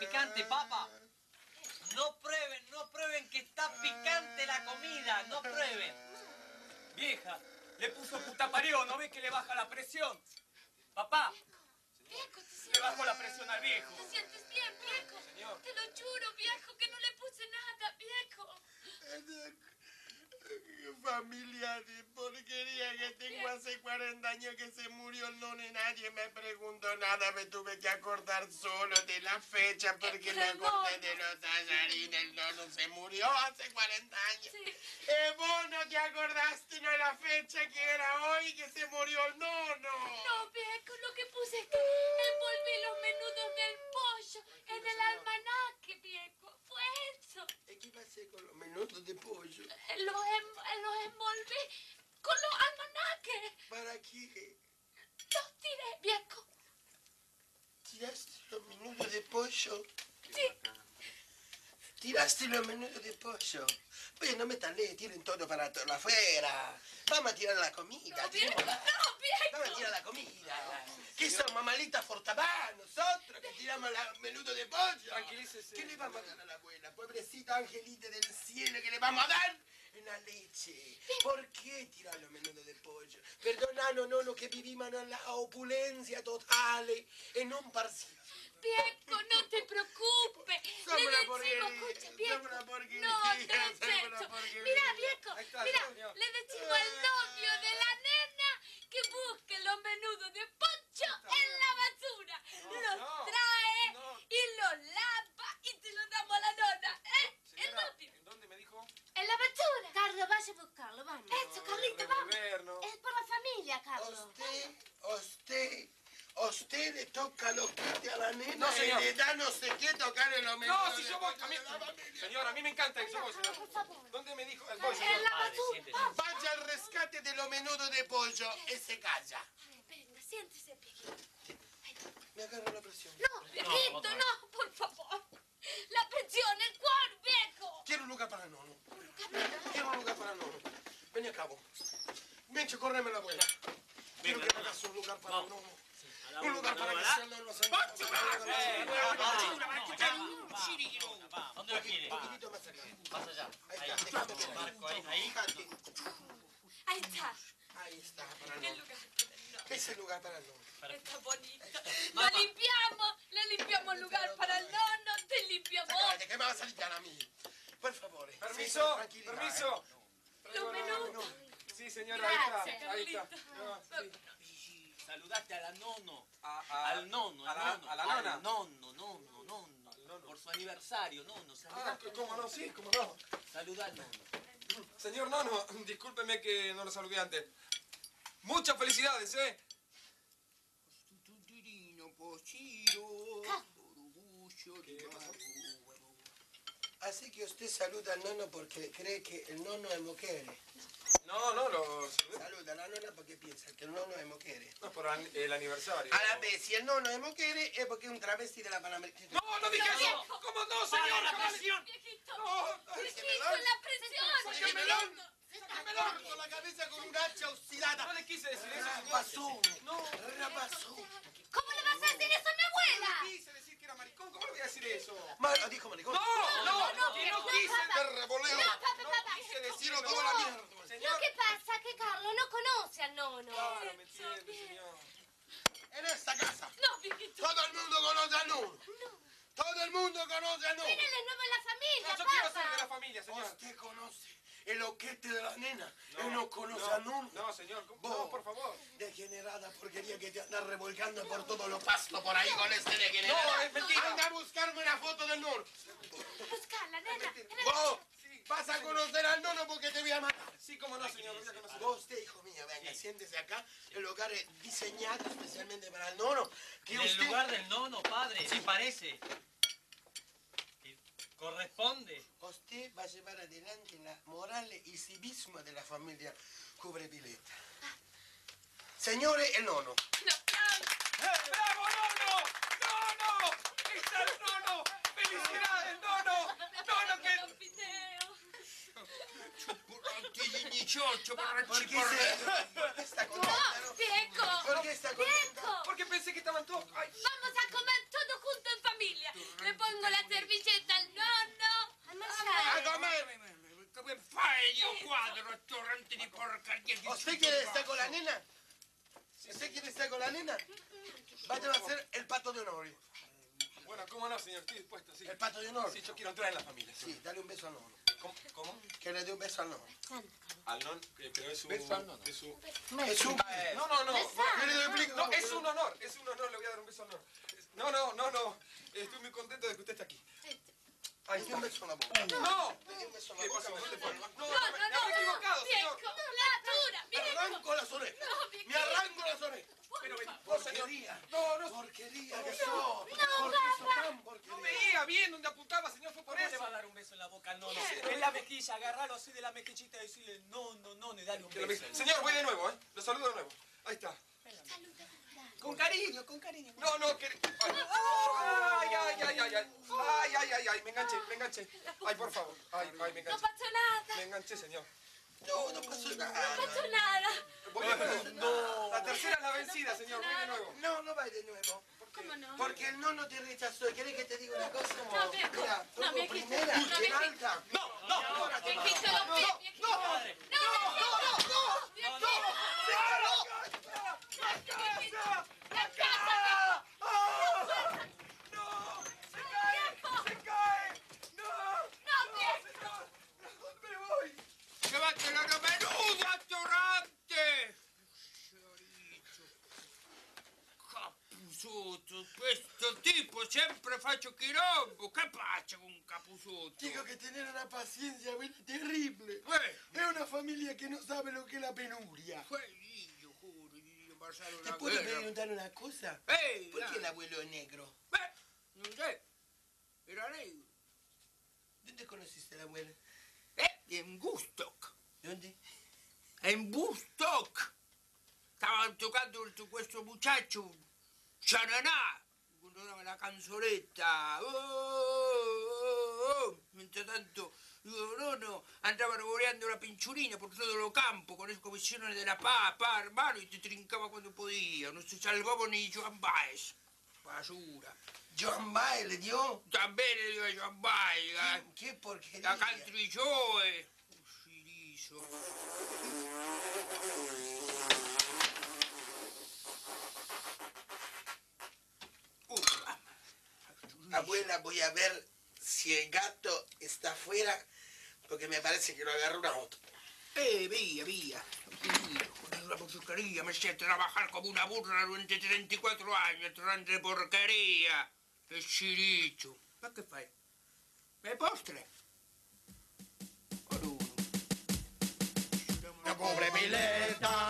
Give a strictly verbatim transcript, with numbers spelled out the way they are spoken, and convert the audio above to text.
picante, papa. No prueben, no prueben que está picante la comida. No prueben. Vieja, le puso puta parió, ¿no ves que le baja la presión? Papá, Viejo, te le bajo la presión al viejo. ¿Te sientes bien, viejo? Señor. Te lo juro, viejo, que no le puse nada, viejo. Qué familia de porquería que tengo hace cuarenta años que se murió el nono y nadie me preguntó nada. Me tuve que acordar solo de la fecha porque me acordé de los tallarines. El nono se murió hace cuarenta años. Sí. Eh, vos no te acordaste de la fecha que era hoy que se murió el nono. No, viejo, lo que puse es que envolví los menudos del pollo en el almanaque, viejo. Fue eso. ¿Qué pasé con los menudos de pollo? Los, em, los envolví con los almanaques. ¿Para qué? Los tiré, viejo. ¿Tiraste los menudos de pollo? Sí. ¿Tiraste los menudos de pollo? Oye, no me tardé, tiren todo para todo afuera. Vamos a tirar la comida. No, viejo, tirémosla. no, viejo. Vamos a tirar la comida. ¿Qué son, mamalita Fortabá? Nosotros que tiramos los menudos de pollo. Tranquilícese. ¿Qué le vamos a dar a la abuela? Pobrecita angelita del cielo, ¿qué le vamos a dar? Una leche. ¿Por qué tirar los menudos de pollo? Perdonanos, no, no, que vivimos en la opulencia total, en un parcial. Viejo, no te preocupes. Somos Le una decimos, porquería, escucha, viejo. somos una porquería, No, no es somos una eso. porquería. Mira, viejo, Ahí está, mira, señor. le decimos al novio de la nena que busque los menudos de poncho en la basura. No, los no, trae no. y los lava y te los damos a la nona. ¿Eh? El Señora, novio. ¿en dónde me dijo? En la basura. Carlos, vaya a buscarlo, vamos. Eso, Carlito, vamos. Revolver, ¿no? Es por la familia, Carlos. Usted, usted, usted le toca los quites a la nena No, señor. y le da no sé qué tocarle los menudos No, si de yo voy pollo a mí. de la familia. Señor, a mí me encanta que yo voy, señor. por favor. ¿Dónde me dijo? El voy, En señor. la Padre, basura. siéntese. Vamos. Vaya al rescate de los menudos de pollo. Ese calla. Venga, siéntese, viejito. Me agarra la presión. No, viejito, otra no, por favor. La presión, el cuerpo, viejo. Quiero un lugar para el nono. Quiero un lugar para el nono. Ven acá vos. Mencho, córreme la abuela. Quiero Venga, que me hagas un lugar para el vamos. nono. A la Un lugar para que ¿verdad? sea el nono. Eh, ¿Dónde lo quiere? Un poquitito más acá. Más allá. Ahí Ahí. está, déjame ver. Marco, ahí, ahí. Fíjate. Ahí está. Ahí está, para el El nono. lugar para el novio. Ese lugar para el nono. Está bonito. Lo Mamá. limpiamos, le limpiamos el lugar para el nono, te limpiamos Sácate, que me vas a limpiar a mí. Por favor. Permiso, Sí, tranquilidad, permiso. los menudos. Sí, señor, ahí Gracias, está. Ahí está. Carlito. No, sí. Saludaste a la nono. A- a- Al nono, a al la- nono. a la nona. Al nono, nono, nono. Al nono. Por su aniversario, nono. Ah, Saludaste al ¿cómo no? nono. Sí, cómo no. Saluda al nono. Señor Nono, discúlpeme que no lo saludé antes. Muchas felicidades, ¿eh? Así que usted saluda al nono porque cree que el nono es mujer. No, no, lo saludé. Saluda a la nona porque piensa que el nono es mujer. No es por an- el aniversario. A la vez, si el nono es mujer, es porque es un travesti de la Panamericana. No, no dije eso. ¿Cómo no, señor? ¡Para la Jamás- presión! Viejito, No, viejito, la presión. ¡Sáquemelo! ¡Sáquemelo con la cabeza con un hacha oxidada! no le quise decir eso, señor. ¡Rapazón! No. ¡Rapazón! ¿Cómo le vas a decir eso a mi abuela? No quise decir que era maricón. ¿Cómo le voy a decir eso? Mal, dijo maricón. No, no, no, no, viejo, no quise. ¡Te revoleo! No, papá, papá. quise decirlo ¡Tiro todo toda la mierda! Lo Señor. que pasa es que Carlos no conoce al nono. Claro, me entiende, señor. En esta casa, No, viejito. todo el mundo conoce al nono. Todo el mundo conoce al nono. Él es nuevo en la No, familia, yo quiero ser de la papá. familia, señor. Usted conoce el oquete de la nena. Él no conoce al nono. No, señor. ¿cómo? Vos, No, por favor. Degenerada porquería que te anda revolcando por todos los pastos por ahí con este degenerado. No, es mentira. Anda a buscarme una foto del nono. Buscarla, nena. Vos vas a conocer al nono porque te voy a matar. Sí, cómo no, señor. Lo voy a conocer. Vos, usted, hijo mío, venga, siéntese acá. El lugar es diseñado especialmente para el nono. Que En el usted... lugar del nono, padre. Sí parece. Que corresponde. Usted va a llevar adelante la moral y civismo de la familia Cubrevileta. Señores, el nono. No, aplausos. ¡Eh, ¡Bravo, Nono! ¡Nono! ¡Está el Nono! ¡Felicidades, Nono! ¡Nono que... Los videos. ¿Por qué se... ¿Por qué está contenta, No, no? viejo. ¿Por qué está contenta? Viejo. Porque pensé que estaban todos... Ay. Vamos a comer todos juntos en familia. Le pongo cómo no, señor, estoy dispuesto, sí. ¿El pato de honor? Sí, yo quiero entrar en la familia. Sí, dale un beso al nono. ¿Cómo? ¿Cómo? Que le dé un beso al nono. Al non, eh, pero es un... Beso al nono. Es un... Es un... No, no, no. ¿Qué le explico? No, es un honor, es un honor, le voy a dar un beso al nono. No, no, no, no. Estoy muy contento de que usted esté aquí. Ahí Dale está. un beso en la boca. ¡No! Dale un beso en ¿Qué la boca. pasó? ¿Dónde fue? No, No, no, no, me no, habré equivocado, señor. viejo, la altura, Me viejo. arranco las orejas. No, viejo. Me arranco las orejas. Pero vení, vos, señor. Porquería. No, no, Porquería que sos. ¿Por qué sos tan no porquería? veía bien dónde apuntaba, señor, fue por ¿Cómo le eso. va a dar un beso en la boca al nono? En la mejilla, agarralo así de la mejillita y decirle no, no, no, y dale un Que lo beso. ve- Señor, voy de nuevo, ¿eh? Lo saludo de nuevo. Ahí está. Con cariño, con cariño. No, no, que... Ay, ay, ay, ay, ay. Ay, ay, ay, ay, me enganché, me enganché. Ay, por favor. Ay, ay, me No enganché. pasó nada. Me enganché, señor. No, no pasó No nada. pasó nada. Voy de nuevo. La tercera es la vencida, señor. Voy de nuevo. No, no vayas de nuevo. ¿Cómo no? Porque el nono te rechazó. ¿Querés que te diga una cosa? No, viejo. Mira, No, toco viejito. primera, No, en viejito. alta. No, no, Ahora te vas. Viejito, los pies, viejito. no, madre. No, no, no, no. Viejito. La casa, ¡No! ¡Se cae! ¡Se cae! ¡No! no, viejo. ¡Me voy! ¡Llévate la menuda, Torrante! Capusotto, questo tipo sempre faccio quilombo. Che faccio con un capusotto? Tengo que tener una paciencia terrible. Eh, Es una familia que no sabe lo que es la penuria. Io juro, io passato ¿Te la puedo guerra. preguntar una cosa? Ehi, ¿Por qué el dai. abuelo es negro? Beh, non sé. Era negro. ¿Dónde conociste al abuelo? Eh, in Woodstock. ¿Dónde? In Woodstock. Stavano toccando su questo muchacho, Shananà, cantava la canzoletta. Oh, oh, oh. Mentre tanto io nonno andava revoleando la pinciolina por todo lo campo con esa comisione della papa, hermano, y te trincava quando podía. No se salvava ni Joan Baez. Basura. John Baez le dio. También le dio a Joan Baez. eh. ¿Qué, qué porquería? La Country Joe. Usciriso. Uffa. Abuela, voy a ver si el gato está afuera, porque me parece que lo agarró una moto. Eh, via, via. Con la porquería me siento a trabajar como una burra durante trenta y cuatro años, tanta porquería. E sciriccio. Ma che fai? Le postre? O no? La pobre Mileta